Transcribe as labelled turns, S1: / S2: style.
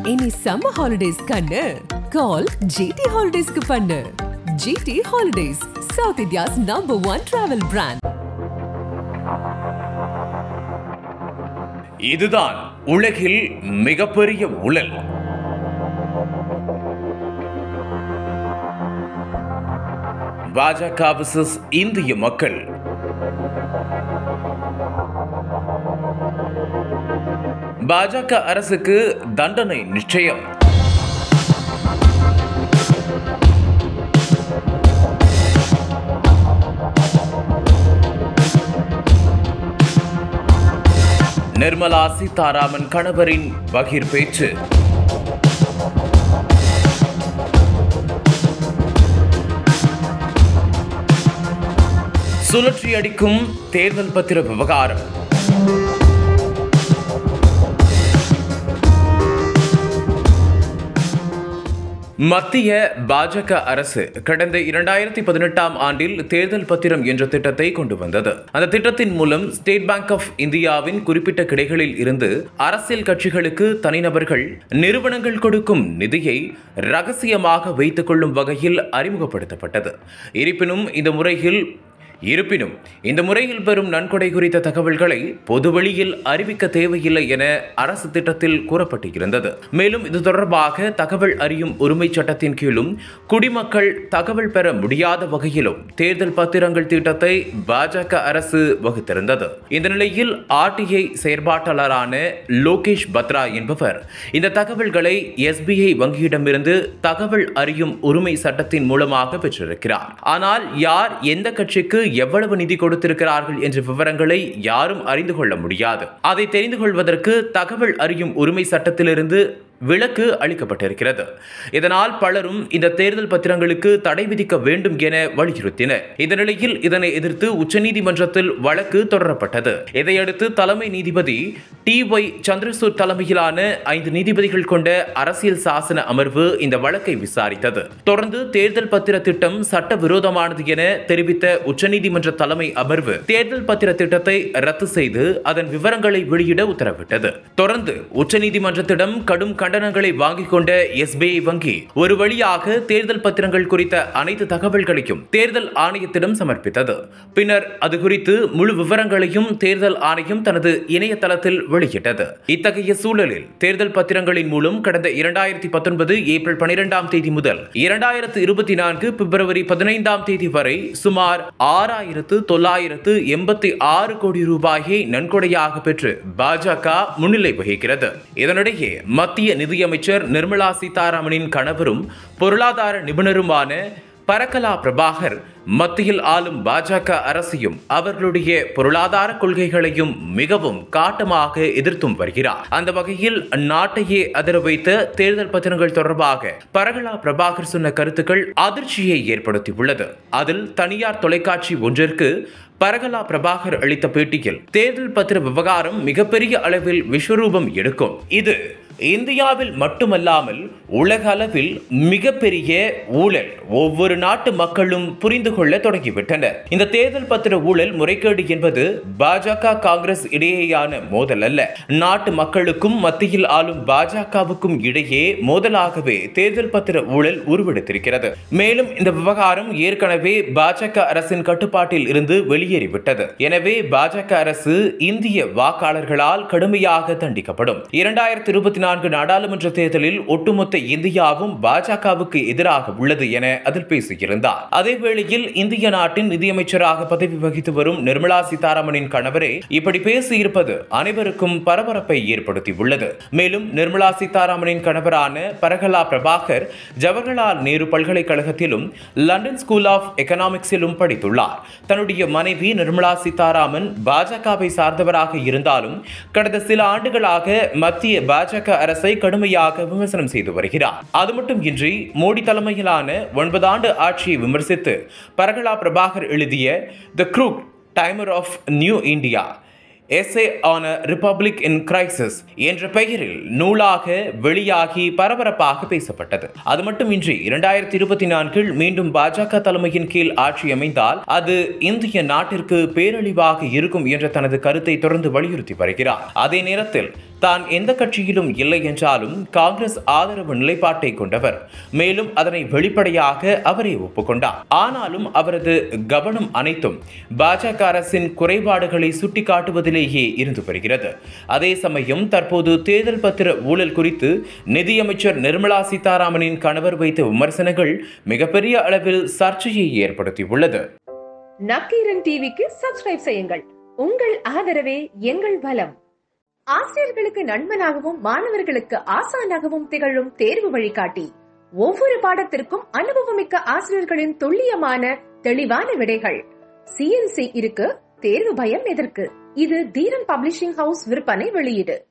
S1: இனி summer holidays கண்ணு call GT Holidays க்கு பண்ணு. GT Holidays, South India's #1 travel brand.
S2: இதுதான் உலகில் மிகப்பெரிய ஊழல். பாஜக vs இந்திய மக்கள். பாஜக அரசுக்கு தண்டனை நிச்சயம். நிர்மலா சீதாராமன் கணவரின் பகீர் பேச்சு. சுழற்சி அடிக்கும் தேர்தல் பத்திர விவகாரம். மத்திய பாஜக அரசு கடந்த 2018ஆம் ஆண்டில் தேர்தல் பத்திரம் என்ற திட்டத்தை கொண்டு வந்தது. அந்த திட்டத்தின் மூலம் ஸ்டேட் பேங்க் ஆஃப் இந்தியாவின் குறிப்பிட்ட கிளைகளில் இருந்து அரசியல் கட்சிகளுக்கு தனிநபர்கள் நிறுவனங்கள் கொடுக்கும் நிதியை ரகசியமாக வைத்துக் கொள்ளும் வகையில் அறிமுகப்படுத்தப்பட்டது. இருப்பினும் இந்த முறையில் பெறும் நன்கொடை குறித்த தகவல்களை பொதுவெளியில் அறிவிக்க தேவையில்லை என அரசு திட்டத்தில் கூறப்பட்டிருந்தது. மேலும் இது தொடர்பாக தகவல் அறியும் உரிமை சட்டத்தின் கீழும் குடிமக்கள் தகவல் பெற முடியாத வகையிலும் தேர்தல் பத்திரங்கள் திட்டத்தை பாஜக அரசு வகுத்திருந்தது. இந்த நிலையில் ஆர்டிஐ செயற்பாட்டாளரான லோகேஷ் பத்ரா என்பவர் இந்த தகவல்களை SBI வங்கியிடமிருந்து தகவல் அறியும் உரிமை சட்டத்தின் மூலமாக பெற்றிருக்கிறார். ஆனால் யார் எந்த கட்சிக்கு எவ்வளவு நிதி கொடுத்திருக்கிறார்கள் என்ற விவரங்களை யாரும் அறிந்து கொள்ள முடியாது. அதை தெரிந்து கொள்வதற்கு தகவல் அறியும் உரிமை சட்டத்திலிருந்து விலக்கு அளிக்கப்பட்டிருக்கிறது. இதனால் பலரும் இந்த தேர்தல் பத்திரங்களுக்கு தடை விதிக்க வேண்டும் என வலியுறுத்தினர். இந்த நிலையில் இதனை எதிர்த்து உச்சநீதிமன்றத்தில் வழக்கு தொடரப்பட்டது. இதையடுத்து தலைமை நீதிபதி TY சந்திரசூட் தலைமையிலான 5 நீதிபதிகள் கொண்ட அரசியல் சாசன அமர்வு இந்த வழக்கை விசாரித்தது. தொடர்ந்து தேர்தல் பத்திர திட்டம் சட்டவிரோதமானது என தெரிவித்த உச்சநீதிமன்ற தலைமை அமர்வு தேர்தல் பத்திர திட்டத்தை ரத்து செய்து அதன் விவரங்களை வெளியிட உத்தரவிட்டது. தொடர்ந்து உச்சநீதிமன்றத்திடம் கடும் கண்டனங்களை வாங்கிக் கொண்ட SBI வங்கி ஒரு வழியாக தேர்தல் பத்திரங்கள் குறித்த அனைத்து தகவல்களையும் தேர்தல் ஆணையத்திடம் சமர்ப்பித்தது. பின்னர் அது குறித்து முழு விவரங்களையும் தேர்தல் ஆணையம் தனது இணையதளத்தில் வெளியிட்டது. இத்தகைய சூழலில் தேர்தல் பத்திரங்களின் மூலம் கடந்த 2019 ஏப்ரல் 12ஆம் தேதி முதல் 2024 பிப்ரவரி 15ஆம் தேதி வரை சுமார் 6,986 கோடி ரூபாயை நன்கொடையாக பெற்று பாஜக முன்னிலை வகிக்கிறது. இதனிடையே மத்திய நிதியமைச்சர் நிர்மலா சீதாராமனின் கணவரும் பொருளாதார நிபுணருமான பரகலா பிரபாகர் மத்தியில் ஆளும் பாஜக அரசையும் அவர்களுடைய பொருளாதார கொள்கைகளையும் மிகவும் காட்டமாக எதிர்த்தும் வருகிறார். அந்த வகையில் நாட்டையே அதிர வைத்த தேர்தல் பத்திரங்கள் தொடர்பாக பரகலா பிரபாகர் சொன்ன கருத்துக்கள் அதிர்ச்சியை ஏற்படுத்தியுள்ளது. அதில் தனியார் தொலைக்காட்சி ஒன்றிற்கு பரகலா பிரபாகர் அளித்த பேட்டியில் தேர்தல் பத்திர விவகாரம் மிகப்பெரிய அளவில் விஸ்வரூபம் எடுக்கும். இது இந்தியாவில் மட்டுமல்லாமல் உலக அளவில் மிகப்பெரிய ஊழல். ஒவ்வொரு நாட்டு மக்களும் புரிந்து கொள்ள தொடங்கிவிட்டனர். இந்த தேர்தல் பத்திர ஊழல் முறைகேடு என்பது பாஜக காங்கிரஸ் இடையேயான மோதல் அல்ல. நாட்டு மக்களுக்கும் மத்தியில் ஆளும் பாஜகவுக்கும் இடையே மோதலாகவே தேர்தல் பத்திர ஊழல் உருவெடுத்திருக்கிறது. மேலும் இந்த விவகாரம் ஏற்கனவே பாஜக அரசின் கட்டுப்பாட்டில் இருந்து வெளியேறிவிட்டது. எனவே பாஜக அரசு இந்திய வாக்காளர்களால் கடுமையாக தண்டிக்கப்படும். 2024 நாடாளுமன்ற தேர்தலில் ஒட்டுமொத்த இந்தியாவும் பாஜகவுக்கு எதிராக உள்ளது என அதில் பேசியிருந்தார். அதேவேளையில் இந்திய நாட்டின் நிதியமைச்சராக பதவி வகித்து வரும் நிர்மலா சீதாராமனின் கணவரே இப்படி பேசியிருப்பது அனைவருக்கும் பரபரப்பை ஏற்படுத்தியுள்ளது. மேலும் நிர்மலா சீதாராமனின் கணவரான பரகலா பிரபாகர் ஜவஹர்லால் நேரு பல்கலைக்கழகத்திலும் லண்டன் ஸ்கூல் ஆஃப் எகனாமிக்ஸிலும் படித்துள்ளார். தன்னுடைய மனைவி நிர்மலா சீதாராமன் பாஜகவை சார்ந்தவராக இருந்தாலும் கடந்த சில ஆண்டுகளாக மத்திய பாஜக அரசை கடுமையாக விமர்சனம் செய்து வருகிறார். அது மட்டுமின்றி மோடி தலைமையிலான 9 ஆண்டு ஆட்சியை விமர்சித்து பரகலா பிரபாகர் எழுதிய the crooked timber of new India Essay on a Republic in Crisis என்ற பெயரில் நூலாக வெளியாகி பரபரப்பாக பேசப்பட்டது. அது மட்டுமின்றி 2024 மீண்டும் பாஜக தலைமையின் கீழ் ஆட்சி அமைந்தால் அது இந்திய நாட்டிற்கு பேரழிவாக இருக்கும் என்ற தனது கருத்தை தொடர்ந்து வலியுறுத்தி வருகிறார். அதே நேரத்தில் தான் எந்த கட்சியிலும் இல்லை என்றாலும் காங்கிரஸ் ஆதரவு நிலைப்பாட்டை கொண்டவர். மேலும் அதனை வெளிப்படையாக அவரே ஒப்புக்கொண்டார். ஆனாலும் அவரது கவனம் அனைத்தும் பாஜக அரசின் குறைபாடுகளை சுட்டிக்காட்டுவதிலேயே இருந்து வருகிறது. அதே சமயம் தற்போது தேர்தல் பத்திர ஊழல் குறித்து நிதியமைச்சர் நிர்மலா சீதாராமனின் கணவர் வைத்த விமர்சனங்கள் மிகப்பெரிய அளவில் சர்ச்சையை ஏற்படுத்தியுள்ளது.
S3: நக்கீரன் டிவிக்கு சப்ஸ்கிரைப் செய்யுங்கள். உங்கள் ஆதரவே எங்கள் பலம். ஆசிரியர்களுக்கு நண்பனாகவும் மாணவர்களுக்கு ஆசானாகவும் திகழும் தேர்வு வழிகாட்டி. ஒவ்வொரு பாடத்திற்கும் அனுபவமிக்க ஆசிரியர்களின் துல்லியமான தெளிவான விடைகள். CNC இருக்கு, தேர்வு பயம் எதற்கு? இது தீரன் பப்ளிஷிங் ஹவுஸ் விற்பனை வெளியீடு.